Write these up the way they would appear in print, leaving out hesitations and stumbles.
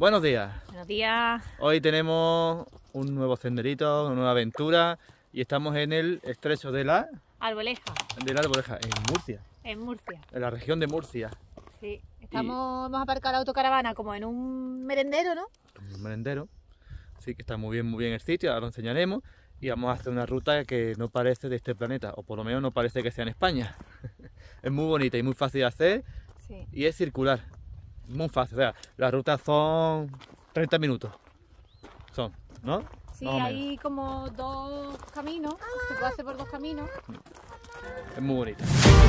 Buenos días. Buenos días. Hoy tenemos un nuevo senderito, una nueva aventura y estamos en el estrecho de la Arboleja. en Murcia. En Murcia. En la región de Murcia. Sí. Vamos a aparcar la autocaravana como en un merendero, ¿no? Un merendero. Sí, que está muy bien el sitio, ahora lo enseñaremos. Y vamos a hacer una ruta que no parece de este planeta, o por lo menos no parece que sea en España. Es muy bonita y muy fácil de hacer, sí. Y es circular. Muy fácil, o sea, las rutas son 30 minutos. Son, ¿no? Sí, hay como dos caminos, se puede hacer por dos caminos. Es muy bonita.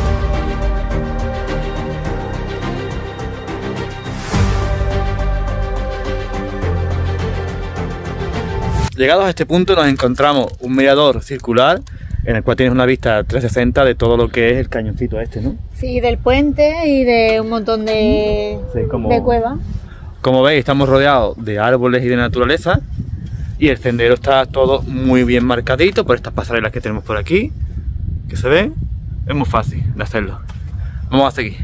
Llegados a este punto nos encontramos un mirador circular en el cual tienes una vista 360 de todo lo que es el cañoncito este, ¿no? Sí, del puente y de un montón de cuevas. Como veis, estamos rodeados de árboles y de naturaleza y el sendero está todo muy bien marcadito por estas pasarelas que tenemos por aquí, que se ven. Es muy fácil de hacerlo. Vamos a seguir.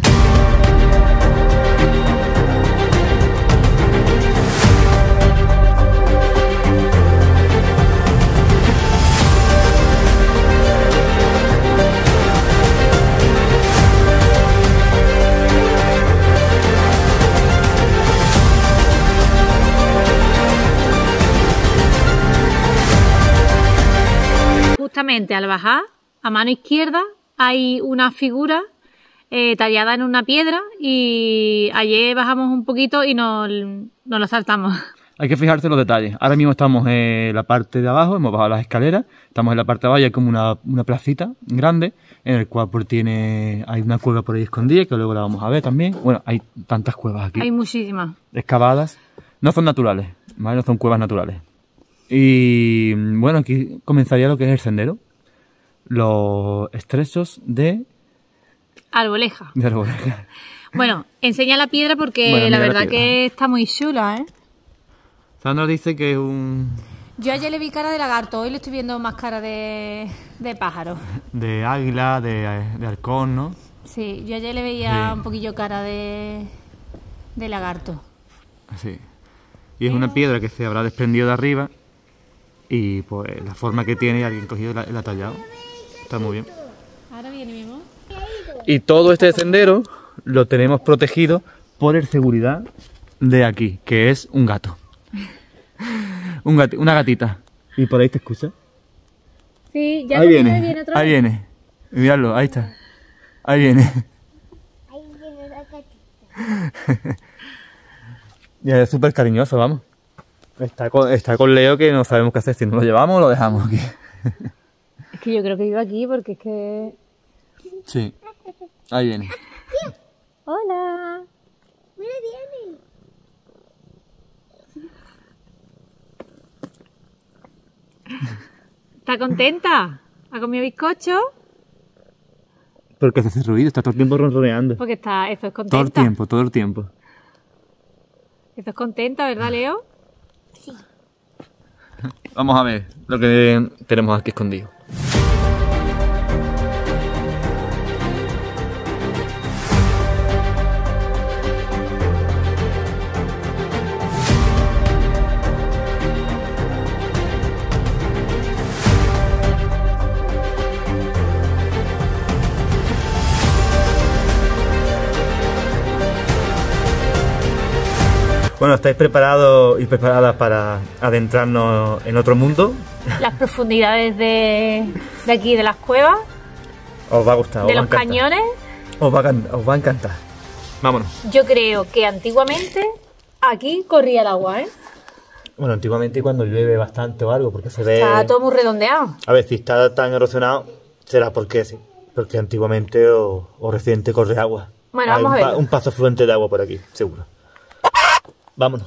Justamente al bajar, a mano izquierda, hay una figura tallada en una piedra y ayer bajamos un poquito y nos lo saltamos. Hay que fijarse en los detalles. Ahora mismo estamos en la parte de abajo, hemos bajado las escaleras, estamos en la parte de abajo y hay como una placita grande en el cual hay una cueva por ahí escondida que luego la vamos a ver también. Bueno, hay tantas cuevas aquí. Hay muchísimas. Excavadas. No son naturales, ¿vale? No son cuevas naturales. Y bueno, aquí comenzaría lo que es el sendero. Los estrechos de Arboleja. Arboleja. Bueno, enseña la piedra porque la verdad que está muy chula, ¿eh? Sandra dice que es un... Yo ayer le vi cara de lagarto, hoy le estoy viendo más cara de pájaro. De águila, de halcón, ¿no? Sí, yo ayer le veía un poquillo cara de lagarto. Sí. Y es una piedra que se habrá desprendido de arriba y pues la forma que tiene alguien cogido y la ha tallado. Está muy bien. Ahora viene mi amor. Y todo este sendero lo tenemos protegido por el seguridad de aquí, que es un gato. Una gatita. ¿Y por ahí te escucha? Sí, ya ahí viene otra vez. Ahí viene. Miradlo, ahí está. Ahí viene. Ahí viene la gatita. Ya es súper cariñoso, vamos. Está con Leo que no sabemos qué hacer, si no lo llevamos o lo dejamos aquí. Es que yo creo que vive aquí porque es que... Sí, ahí viene. Hola. Mira, viene. ¿Está contenta? ¿Ha comido bizcocho? Porque se hace ruido, está todo el tiempo ronroneando. Porque eso es contenta. Todo el tiempo. Eso es contenta, ¿verdad, Leo? Sí. Vamos a ver lo que tenemos aquí escondido. Bueno, ¿estáis preparados y preparadas para adentrarnos en otro mundo? Las profundidades de aquí, de las cuevas. Os va a gustar, de los cañones. Os va a encantar. Vámonos. Yo creo que antiguamente aquí corría el agua, ¿eh? Bueno, antiguamente cuando llueve bastante o algo, porque se ve... Está todo muy redondeado. A ver, si está tan erosionado, será porque sí. Porque antiguamente o reciente corre agua. Bueno, vamos a ver. Un paso fluente de agua por aquí, seguro. Vámonos.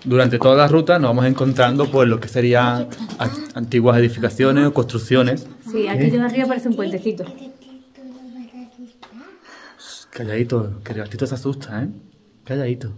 durante toda la ruta nos vamos encontrando pues lo que serían antiguas edificaciones o construcciones. Sí, aquí de arriba parece un puentecito. Calladito, que el gatito se asusta, ¿eh? Calladito.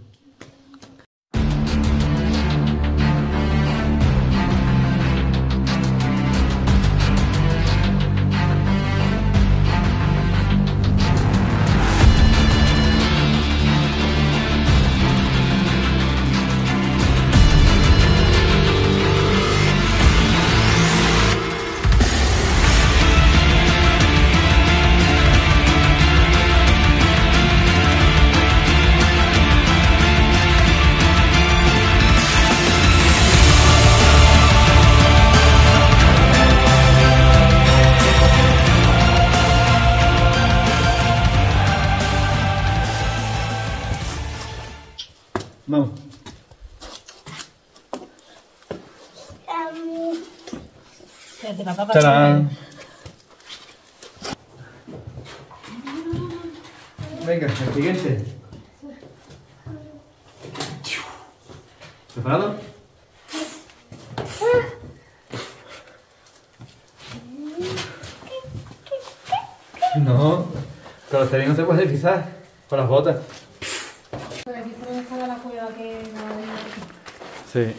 Vamos. Espérate, papá, ¡Tarán! Venga, el siguiente. ¿Preparado? No, con los tenis no se puede pisar, con las botas. Por aquí por donde estaba la cueva que Sí.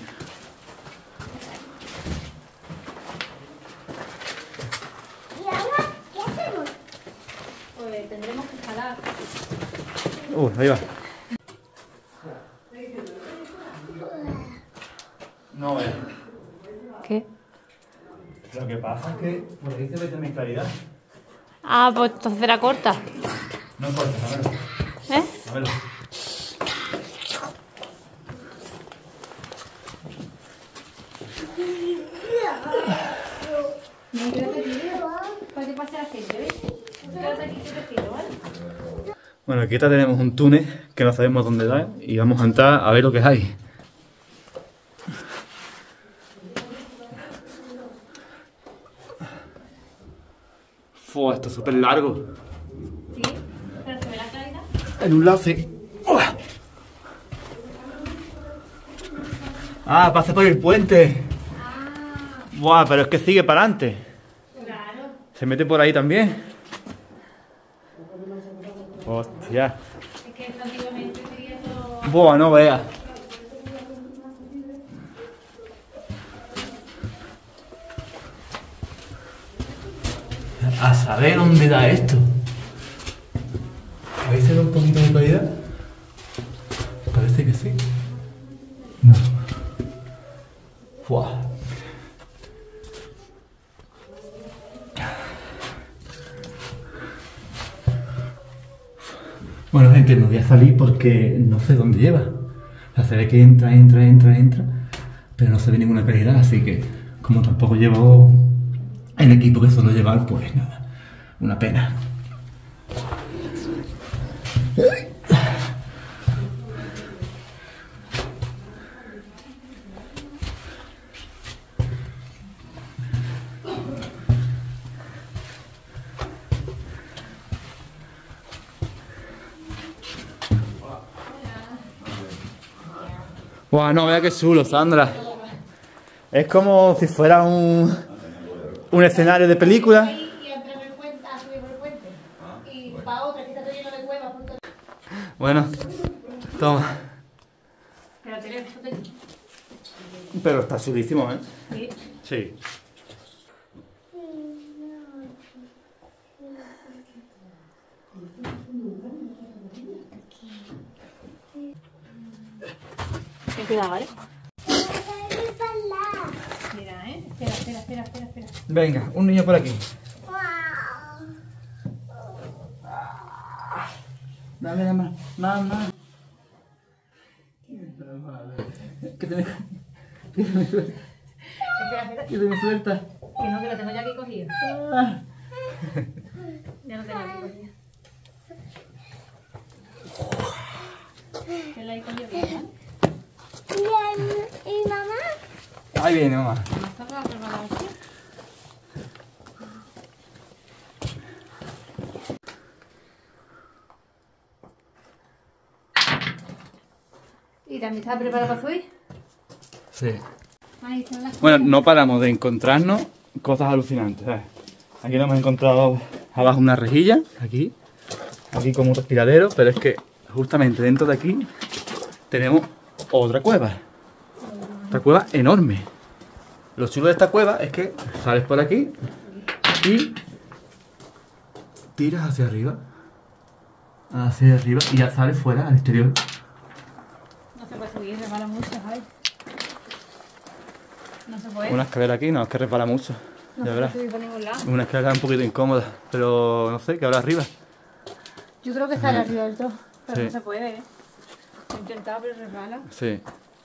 ¿Y ahora qué hacemos? pues tendremos que escalar. Ahí va. No veo. ¿Qué? Lo que pasa es que por ahí se ve también claridad. Ah, pues entonces era corta. No importa, a verlo. ¿Eh? A verlo. Bueno, aquí tenemos un túnel que no sabemos dónde da y vamos a entrar a ver lo que hay. Fua, esto es súper largo. Sí, pero se ve la claridad. En un lado sí. ¡Uah! Ah, pasa por el puente. Buah, pero es que sigue para adelante. Claro. Se mete por ahí también. Hostia. Es que antiguamente sería todo... Buah, no veas. A saber dónde da esto. Ahí se ve un poquito de claridad. Parece que sí. No. Buah. Bueno, gente, me voy a salir porque no sé dónde lleva. O sea, se ve que entra, pero no se ve ninguna claridad, así que como tampoco llevo el equipo que suelo llevar, pues nada, una pena. Buah, no, vea qué chulo, Sandra. Es como si fuera un escenario de película. Y entré en el puente, a subir por el puente. Y para otra, que está todo lleno de cuevas. Bueno, toma. Espérate, Pero está chulísimo, ¿eh? sí. Sí. Ten cuidado, ¿vale? Mira, espera. Venga, un niño por aquí. Dame la mano. Mamá. Que te me Espera. que te me suelta. Que no, que lo tengo ya aquí cogido. Ah. Ya lo tengo aquí cogido. Que la he cogido bien, ¿eh? ¿Y mamá? Ahí viene, mamá. ¿No está preparado así? ¿Y también estás preparado para subir? Sí. Ahí están las Bueno, no paramos de encontrarnos cosas alucinantes, ¿sabes? Aquí nos hemos encontrado abajo una rejilla, aquí como un respiradero, pero es que justamente dentro de aquí tenemos otra cueva. Esta cueva enorme. Lo chulo de esta cueva es que sales por aquí y tiras hacia arriba y ya sales fuera al exterior. No se puede subir, resbala mucho, ¿sabes? No se puede. Una escalera aquí, no, es que resbala mucho. No Ya se verás. puede subir por ningún lado. Una escalera un poquito incómoda, pero no sé, ¿qué habrá arriba? Yo creo que sale arriba del todo, pero Sí. no se puede, ¿eh? He intentado, pero resbala. Sí.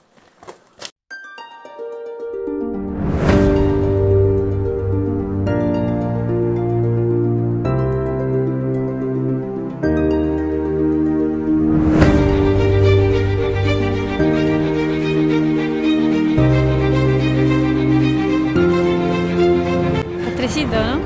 Estrechito, ¿no?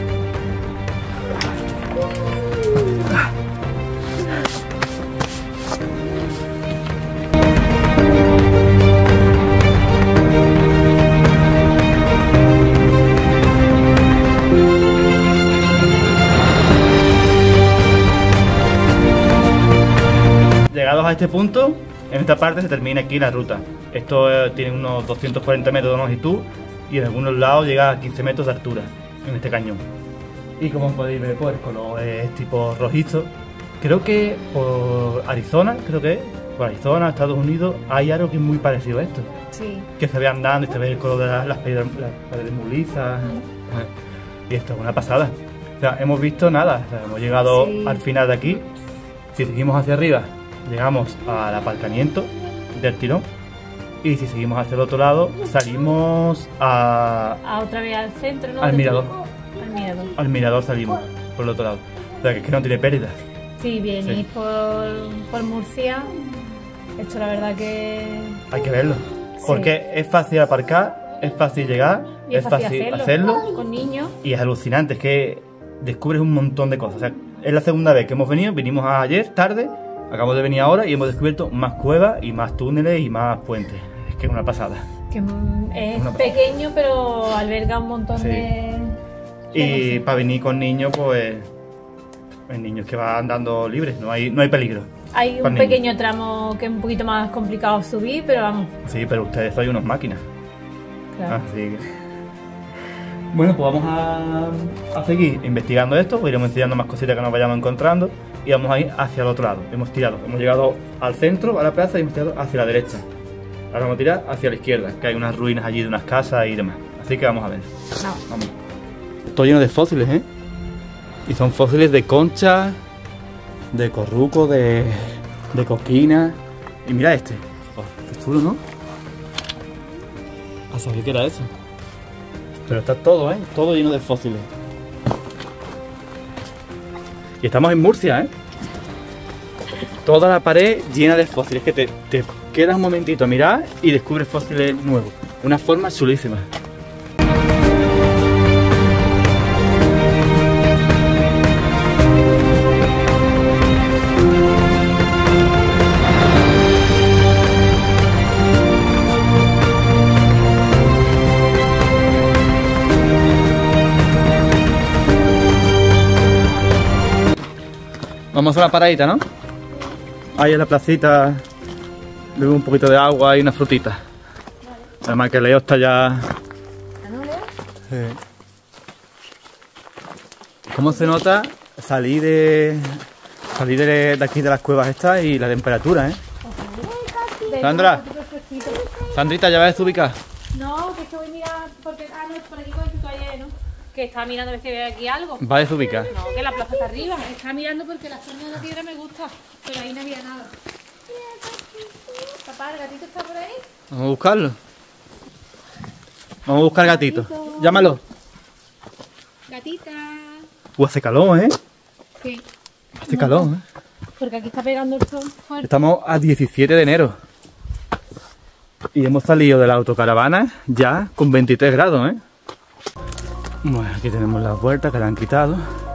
Llegados a este punto, en esta parte se termina aquí la ruta. Esto tiene unos 240 metros de longitud y en algunos lados llega a 15 metros de altura en este cañón. Y como podéis ver, pues el color es tipo rojizo. Creo que por Arizona, por Arizona, Estados Unidos, hay algo que es muy parecido a esto. Sí. Que se ve andando y se ve el color de las piedras muy lisas. Y esto es una pasada. O sea, hemos visto nada, o sea, hemos llegado Sí. al final de aquí. Si seguimos hacia arriba, llegamos al aparcamiento del tirón. Y si seguimos hacia el otro lado, salimos A otra vez al centro, ¿no? al mirador. Al mirador. Al mirador salimos, por el otro lado. O sea, que es que no tiene pérdida. Si venís Sí. por Murcia, esto la verdad que... Hay que verlo. Sí. Porque es fácil aparcar, es fácil llegar, Y es fácil hacerlo. Con niños. Y es alucinante, es que descubres un montón de cosas. O sea, es la segunda vez que hemos venido, vinimos ayer tarde, acabamos de venir ahora y hemos descubierto más cuevas y más túneles y más puentes. Es que es una pasada. Que es Una pasada. pequeño, pero alberga un montón Sí. de Y cosas. para venir con niños, pues hay niños que van andando libres, no hay peligro. Hay un con niños. pequeño tramo que es un poquito más complicado subir, pero vamos, Sí, pero ustedes sois unas máquinas. claro. Así que... Bueno, pues vamos a seguir investigando esto, iremos enseñando más cositas que nos vayamos encontrando y vamos a ir hacia el otro lado. Hemos llegado al centro, a la plaza y hemos tirado hacia la derecha. Ahora vamos a tirar hacia la izquierda, que hay unas ruinas allí de unas casas y demás. Así que vamos a ver. No. Vamos. Todo lleno de fósiles, ¿eh? Y son fósiles de concha, de corruco, de coquina. Y mira este. Oh, qué chulo, ¿no? A saber qué era eso. Pero está todo, ¿eh? Todo lleno de fósiles. Y estamos en Murcia, ¿eh? Toda la pared llena de fósiles. Que te quedas un momentito a mirar y descubres fósiles nuevos. Una forma chulísima. Vamos a una paradita, ¿no? Ahí en la placita bebe un poquito de agua y una frutita. Además que Leo está ya... ¿Cómo se nota salir de aquí de las cuevas estas y la temperatura, eh? Sandra. Sandrita, ¿ya ves ubicada? No, que estoy mirando porque no, por aquí con el toallero, ¿no? Que estaba mirando a ver si ve aquí algo. Va a desubicar. No, que la plaza está arriba. Estaba mirando porque la zona de la piedra me gusta, pero ahí no había nada. Papá, ¿el gatito está por ahí? Vamos a buscarlo. Vamos a buscar gatito. Llámalo. Gatita. Hace calor, ¿eh? Sí. Hace calor, ¿eh? Porque aquí está pegando el sol fuerte. Estamos a 17 de enero. Y hemos salido de la autocaravana ya con 23 grados, ¿eh? Bueno, aquí tenemos la puerta que la han quitado.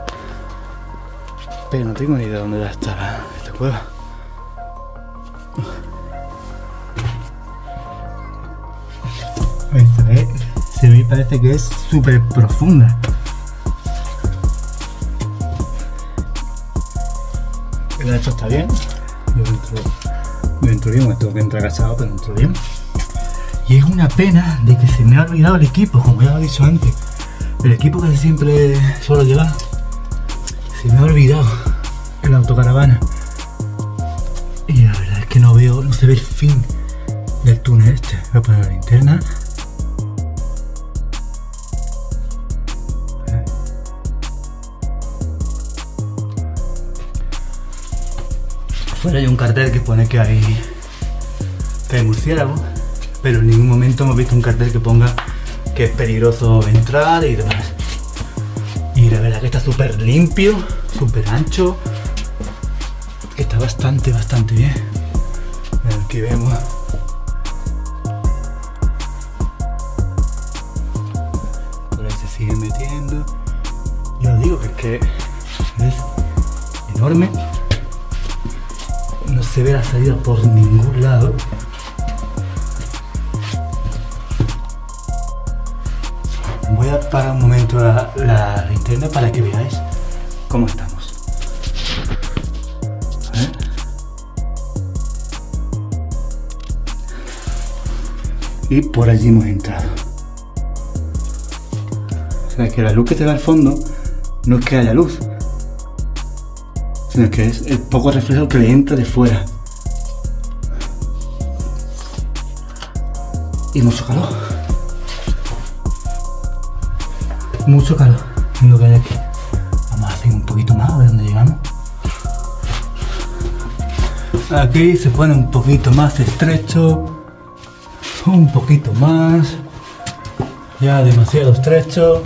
Pero no tengo ni idea de dónde ya está esta cueva. Se me parece que es súper profunda. El ancho está bien. Yo entro bien, me tengo que entrar agachado, pero entro bien. Y es una pena de que se me ha olvidado el equipo, como ya lo he dicho antes. El equipo que siempre suelo llevar. Se me ha olvidado en la autocaravana. Y la verdad es que no se ve el fin del túnel este. Voy a poner la linterna. Afuera hay un cartel que pone que hay murciélagos, pero en ningún momento hemos visto un cartel que ponga que es peligroso entrar y demás. Y la verdad que está súper limpio, súper ancho, que está bastante bien. Aquí vemos por ahí se sigue metiendo. Yo os digo que es enorme, no se ve la salida por ningún lado. Voy a apagar un momento la linterna para que veáis cómo estamos. A ver. Y por allí hemos entrado. O sea que la luz que se ve al fondo no es que haya luz, sino que es el poco reflejo que le entra de fuera. Y mucho calor. Mucho calor en lo que hay aquí. Vamos a hacer un poquito más a ver dónde llegamos. Aquí se pone un poquito más estrecho. Un poquito más. Ya demasiado estrecho.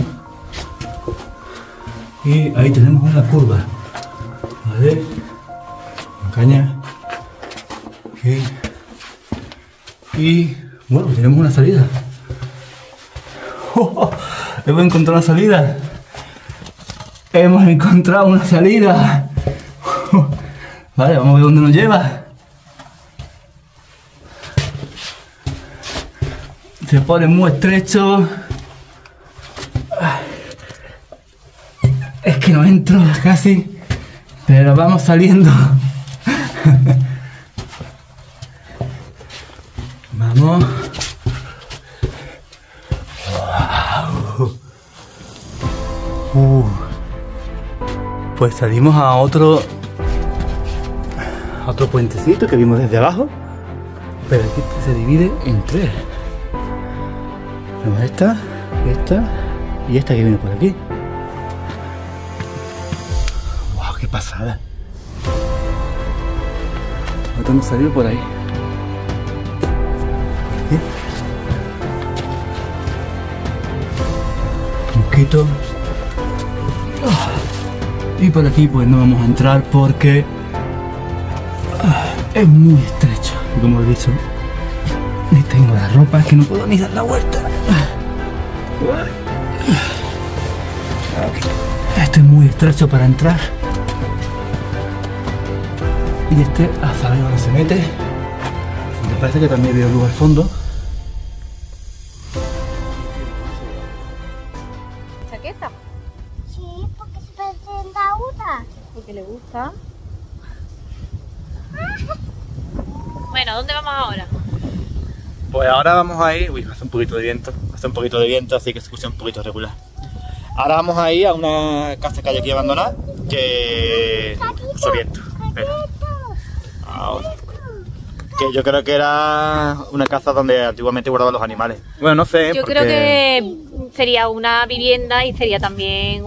Y ahí tenemos una curva. Vale. Con caña. Aquí. Y bueno, tenemos una salida. Hemos encontrado una salida. Hemos encontrado una salida. Vale, vamos a ver dónde nos lleva. Se pone muy estrecho. Es que no entro casi, pero vamos saliendo. Vamos. Pues salimos a otro puentecito que vimos desde abajo, pero aquí se divide en tres. Tenemos esta y esta que viene por aquí. ¡Wow! ¡Qué pasada! Nosotros hemos salido por ahí. Por aquí. Mosquito. Y por aquí pues no vamos a entrar porque es muy estrecho. Y como he dicho, ni tengo la ropa, que no puedo ni dar la vuelta. Este es muy estrecho para entrar. Y este a saber dónde se mete. Me parece que también veo luz al fondo. ¿Chaqueta? Sí, porque se presenta una. Porque le gusta. Bueno, ¿dónde vamos ahora? Pues ahora vamos a ir... Uy, hace un poquito de viento. Hace un poquito de viento, así que se escucha un poquito regular. Ahora vamos a ir a una casa que hay aquí abandonada, que... Mucho viento. Espera. Ahora. Que yo creo que era una casa donde antiguamente guardaban los animales. Bueno, no sé, Yo creo que sería una vivienda y sería también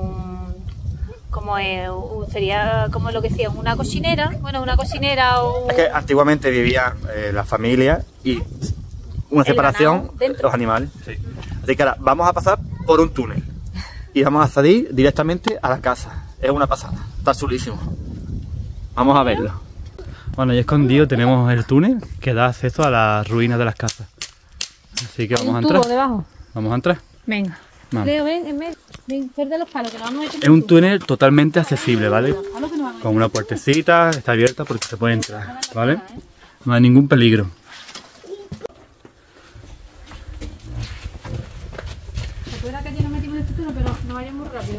sería como lo que decía, una cocinera. Bueno, una cocinera o... Es que antiguamente vivía la familia y una separación de los animales. Sí. Así que ahora vamos a pasar por un túnel y vamos a salir directamente a la casa. Es una pasada, está chulísimo. Vamos a verlo. Bueno, y escondido tenemos el túnel que da acceso a las ruinas de las casas. Así que vamos a entrar. Debajo. Vamos a entrar. Venga. Vamos. Leo, ven, en medio. Ven, de los palos que lo vamos a echar. Es un túnel totalmente accesible, ¿vale? Con una puertecita, está abierta porque se puede entrar, ¿vale? No hay ningún peligro.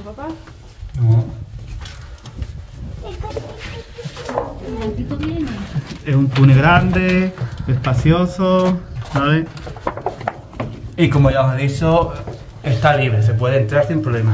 papá. No. El gatito viene. Es un túnel grande, espacioso, ¿sabes? Y como ya os he dicho, está libre, se puede entrar sin problema.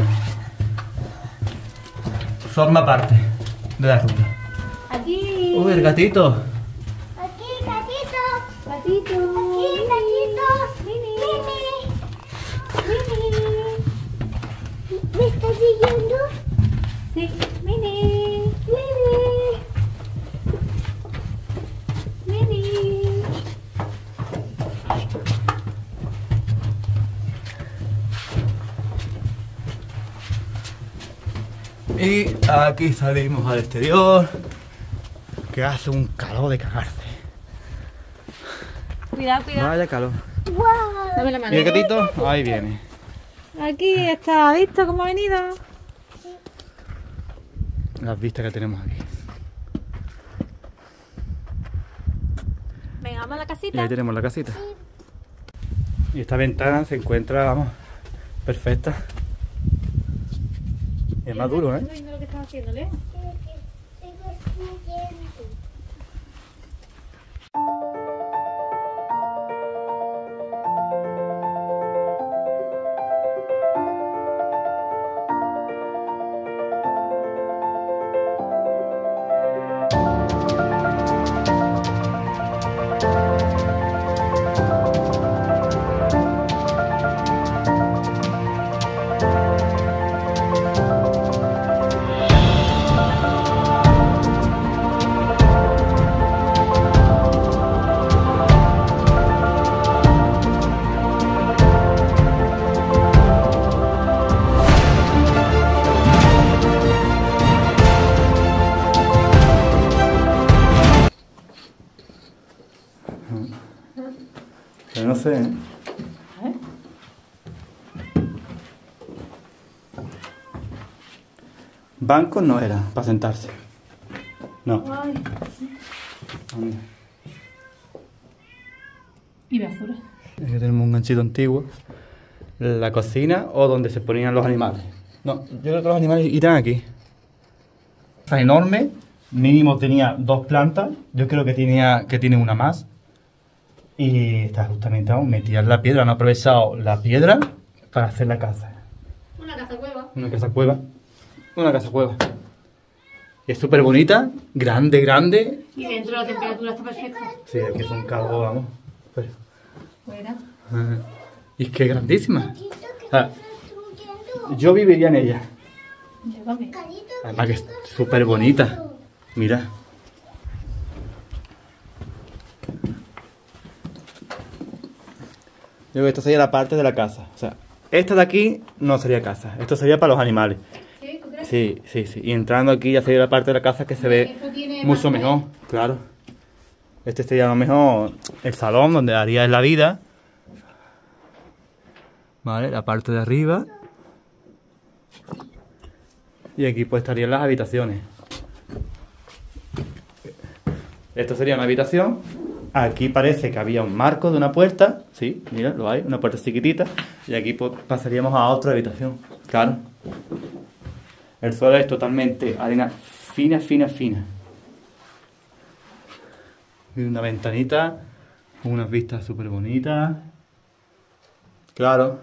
Forma parte de la ruta. Aquí. Uy, el gatito. Aquí, gatito. Gatito. Aquí, gatito. Mini. Mini. ¿Me estás siguiendo? Sí, Mini. Mini. Y aquí salimos al exterior, que hace un calor de cagarse. Cuidado, cuidado. Vaya calor. ¡Wow! Dame la mano. ¿Y el gatito? Ahí viene. Aquí está, ¿visto cómo ha venido? Las vistas que tenemos aquí. Venga, vamos a la Y casita. ahí tenemos la casita. Y esta ventana se encuentra, vamos, perfecta. Es más duro, ¿eh? ¿Estás viendo lo que estás haciendo, Leo? Pero no sé, ¿eh? Banco no era para sentarse. No. Ay. Anda. Y basura. Aquí tenemos un ganchito antiguo. La cocina o donde se ponían los animales. No, yo creo que los animales irán aquí. Está enorme. Mínimo tenía 2 plantas. Yo creo que tiene una más. Y está justamente metida en la piedra. Han aprovechado la piedra para hacer la casa. Una casa cueva. Una casa cueva. Una casa cueva. Y es súper bonita. Grande, grande. Y dentro la temperatura está perfecta. Sí, aquí es un calor, vamos. Pero, Fuera. y es que es grandísima. Gatito, ¿qué O sea, estás destruyendo? yo viviría en ella. Yo también. Gatito, Además que es súper bonita. Mira. Yo creo que esto sería la parte de la casa. O sea, esta de aquí no sería casa. Esto sería para los animales. ¿Sí? ¿Tú crees? Sí, sí, sí. Y entrando aquí ya sería la parte de la casa que se ve Esto tiene mucho más mejor. Claro. Este sería a lo mejor el salón donde harías la vida. Vale, la parte de arriba. Y aquí pues estarían las habitaciones. Esto sería una habitación. Aquí parece que había un marco de una puerta. Sí, mira, lo hay, una puerta chiquitita. Y aquí pues pasaríamos a otra habitación. Claro. El suelo es totalmente arena fina, fina, fina. Y una ventanita, con unas vistas súper bonitas. Claro.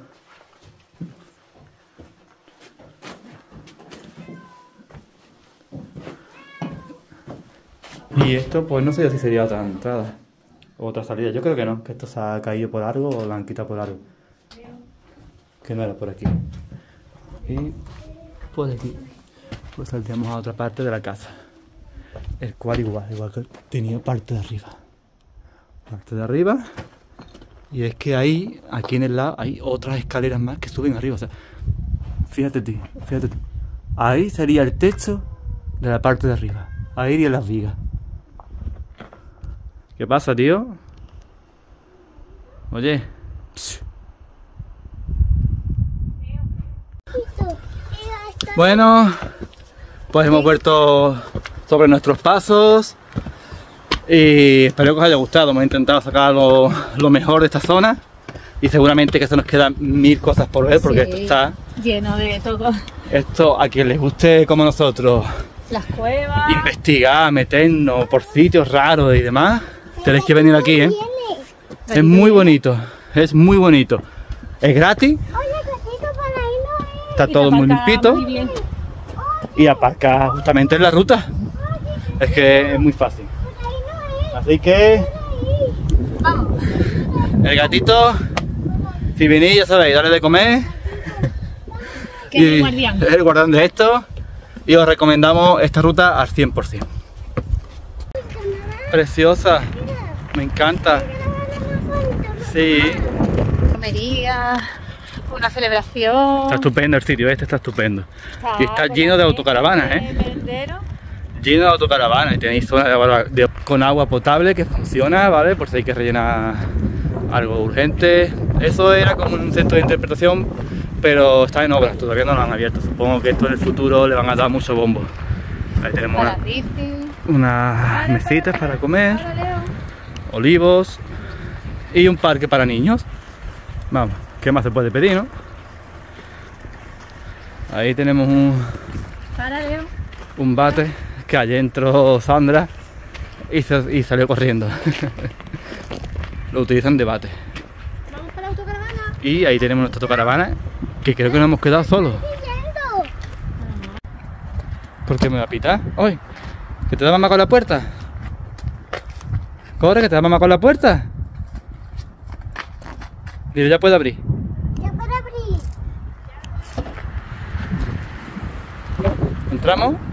Y esto, pues no sé yo si sería otra entrada o otra salida. Yo creo que no, que esto se ha caído por algo o lo han quitado por algo. Que no era por aquí. Y por aquí, pues saldríamos a otra parte de la casa. El cual igual que tenía parte de arriba. Parte de arriba. Y es que ahí, aquí en el lado, hay otras escaleras más que suben arriba. O sea, fíjate tú. Ahí sería el techo de la parte de arriba. Ahí irían las vigas. ¿Qué pasa, tío? Oye. Psh. Bueno, pues hemos vuelto sobre nuestros pasos y espero que os haya gustado. Hemos intentado sacar lo mejor de esta zona. Y seguramente que se nos quedan 1000 cosas por ver, porque Sí, esto está... lleno de todo. Esto, a quien les guste como nosotros, Las cuevas. investigar, meternos por sitios raros y demás, tenéis que venir aquí, ¿eh? Viene. Es muy bonito, es muy bonito. Es gratis, Oye, gatito, para ahí no es. está Y todo muy aparca limpito muy bien. y aparca justamente en la ruta. Es que es muy fácil. Por ahí no es. Así que Vamos. el gatito, si venís ya sabéis, darle de comer. Que es el guardián. Es el guardián de esto. Y os recomendamos esta ruta al 100%. Preciosa, me encanta. Sí, Romería, una celebración. está estupendo el sitio, este está estupendo. Y está con lleno de la autocaravanas, gente, ¿eh? merendero. Lleno de autocaravanas y tenéis zona con agua potable que funciona, ¿vale? Por si hay que rellenar algo urgente. Eso era como un centro de interpretación, pero está en obras, todavía no lo han abierto. Supongo que esto en el futuro le van a dar mucho bombo. Ahí tenemos Para bici. unas mesitas para comer, Para Leo. olivos y un parque para niños. Vamos, ¿qué más se puede pedir, no? Ahí tenemos Para Leo. un bate que ayer entró Sandra y salió corriendo. Lo utilizan de bate. Vamos para la autocaravana. Y ahí tenemos nuestra autocaravana, que creo que nos hemos quedado solos. Yendo. ¿Por qué me va a pitar? ¡Ay! ¿Que te da mamá con la puerta? ¿Corre, que te da mamá con la puerta? Dile, ya puede abrir. Ya para abrir. ¿Entramos?